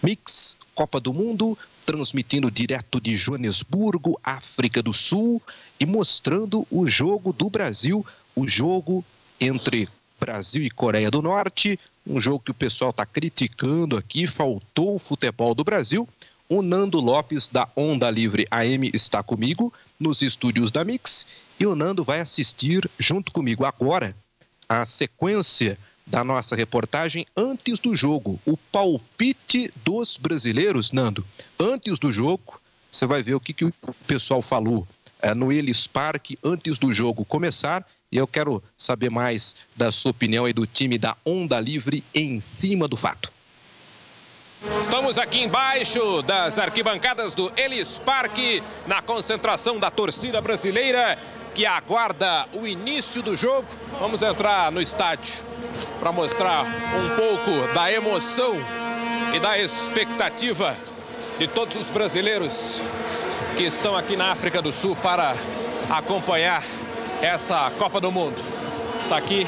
Mix Copa do Mundo, transmitindo direto de Joanesburgo, África do Sul, e mostrando o jogo do Brasil, o jogo entre Brasil e Coreia do Norte, um jogo que o pessoal está criticando aqui, faltou o futebol do Brasil. O Nando Lopes, da Onda Livre AM, está comigo nos estúdios da Mix, e o Nando vai assistir junto comigo agora a sequência da nossa reportagem antes do jogo, o palpite dos brasileiros. Nando, antes do jogo, você vai ver o que o pessoal falou no Ellis Park antes do jogo começar, e eu quero saber mais da sua opinião e do time da Onda Livre em cima do fato. Estamos aqui embaixo das arquibancadas do Ellis Park, na concentração da torcida brasileira que aguarda o início do jogo. Vamos entrar no estádio para mostrar um pouco da emoção e da expectativa de todos os brasileiros que estão aqui na África do Sul para acompanhar essa Copa do Mundo. Está aqui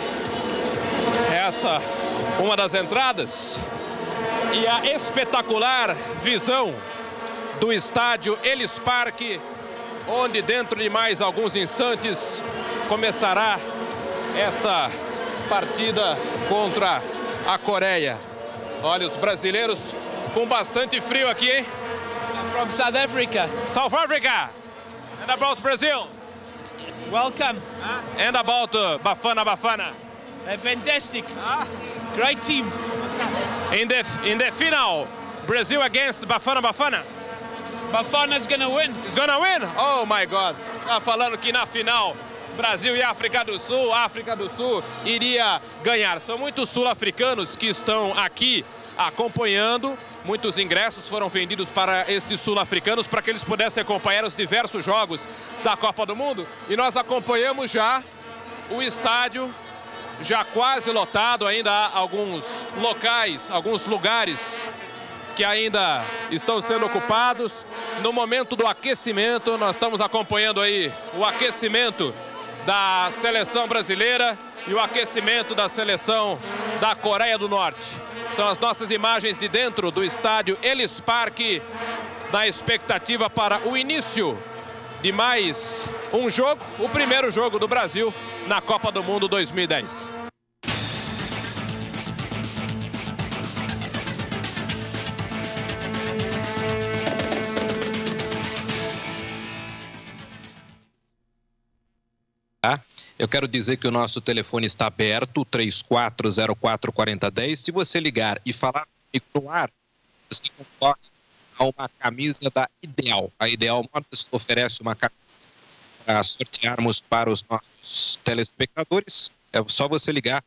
essa uma das entradas e a espetacular visão do estádio Ellis Park, onde dentro de mais alguns instantes começará esta partida contra a Coreia. Olha, os brasileiros com bastante frio aqui, hein? From South Africa. South Africa! And about Brazil? Welcome. And about Bafana Bafana? They're fantastic. Great team. In the final, Brazil against Bafana Bafana? Bafana's gonna win. It's gonna win? Oh my God. Tá falando que na final, Brasil e África do Sul iria ganhar. São muitos sul-africanos que estão aqui acompanhando. Muitos ingressos foram vendidos para estes sul-africanos para que eles pudessem acompanhar os diversos jogos da Copa do Mundo. E nós acompanhamos já o estádio já quase lotado. Ainda há alguns locais, alguns lugares que ainda estão sendo ocupados. No momento do aquecimento, nós estamos acompanhando aí o aquecimento da seleção brasileira e o aquecimento da seleção da Coreia do Norte. São as nossas imagens de dentro do estádio Ellis Park, na expectativa para o início de mais um jogo, o primeiro jogo do Brasil na Copa do Mundo 2010. Eu quero dizer que o nosso telefone está aberto, 34044010. Se você ligar e falar no ar, você concorre a uma camisa da Ideal. A Ideal Modas oferece uma camisa para sortearmos para os nossos telespectadores. É só você ligar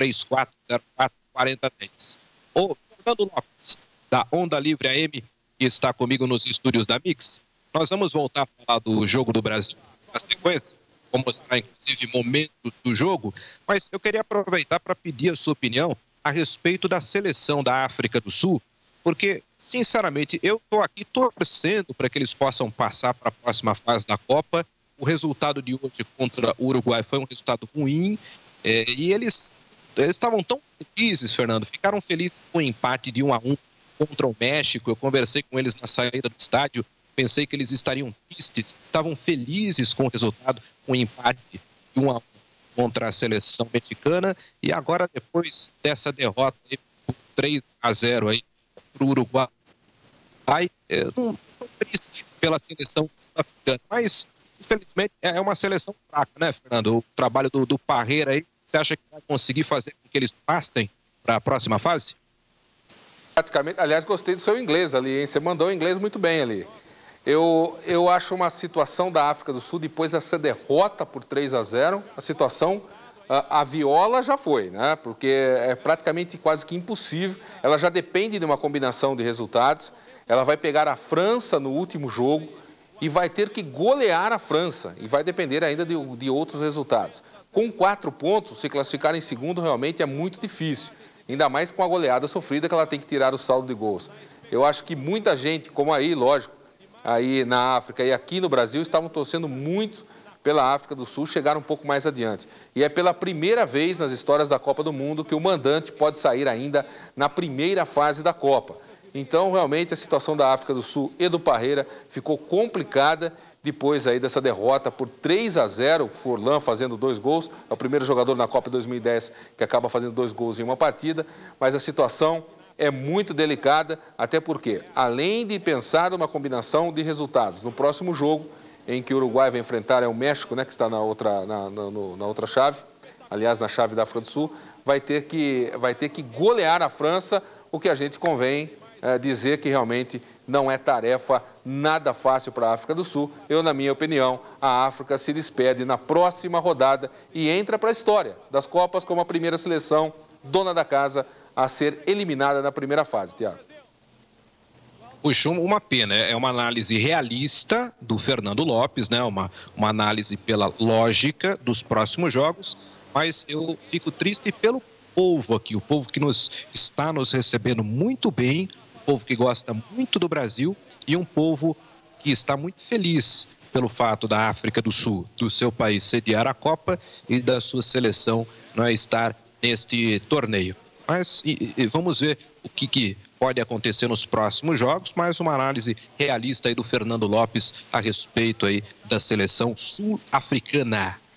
34044010. O Fernando Lopes, da Onda Livre AM, que está comigo nos estúdios da Mix. Nós vamos voltar a falar do jogo do Brasil na sequência. Vou mostrar, inclusive, momentos do jogo, mas eu queria aproveitar para pedir a sua opinião a respeito da seleção da África do Sul, porque, sinceramente, eu estou aqui torcendo para que eles possam passar para a próxima fase da Copa. O resultado de hoje contra o Uruguai foi um resultado ruim, e eles estavam tão felizes, Fernando, ficaram felizes com o empate de 1-1 contra o México. Eu conversei com eles na saída do estádio. Pensei que eles estariam tristes, estavam felizes com o resultado, com o empate de 1-1 contra a seleção mexicana. E agora, depois dessa derrota aí, por 3-0 aí para o Uruguai, eu não estou triste pela seleção sul-africana, mas infelizmente é uma seleção fraca, né, Fernando? O trabalho do Parreira aí, você acha que vai conseguir fazer com que eles passem para a próxima fase? Praticamente, aliás, gostei do seu inglês ali, hein? Você mandou o inglês muito bem ali. Eu acho uma situação da África do Sul, depois dessa derrota por 3-0, a situação, a viola já foi, né? Porque é praticamente quase que impossível. Ela já depende de uma combinação de resultados. Ela vai pegar a França no último jogo e vai ter que golear a França. E vai depender ainda de outros resultados. Com 4 pontos, se classificar em segundo realmente é muito difícil. Ainda mais com a goleada sofrida que ela tem que tirar o saldo de gols. Eu acho que muita gente, como aí, lógico, aí na África e aqui no Brasil, estavam torcendo muito pela África do Sul chegar um pouco mais adiante. E é pela primeira vez nas histórias da Copa do Mundo que o mandante pode sair ainda na primeira fase da Copa. Então, realmente, a situação da África do Sul e do Parreira ficou complicada depois aí dessa derrota por 3-0, o Furlan fazendo 2 gols, é o primeiro jogador na Copa 2010 que acaba fazendo 2 gols em uma partida, mas a situação é muito delicada, até porque, além de pensar uma combinação de resultados no próximo jogo, em que o Uruguai vai enfrentar o México, né, que está na outra chave, aliás, na chave da África do Sul, vai ter que golear a França, o que a gente convém dizer que realmente não é tarefa nada fácil para a África do Sul. Eu, na minha opinião, a África se despede na próxima rodada e entra para a história das Copas como a primeira seleção dona da casa a ser eliminada na primeira fase, Thiago. Puxa, uma pena, é uma análise realista do Fernando Lopes, né? Uma análise pela lógica dos próximos jogos, mas eu fico triste pelo povo aqui, o povo que está nos recebendo muito bem, o povo que gosta muito do Brasil e um povo que está muito feliz pelo fato da África do Sul, do seu país, sediar a Copa e da sua seleção estar neste torneio. Mas vamos ver o que pode acontecer nos próximos jogos, mas uma análise realista aí do Fernando Lopes a respeito aí da seleção sul-africana.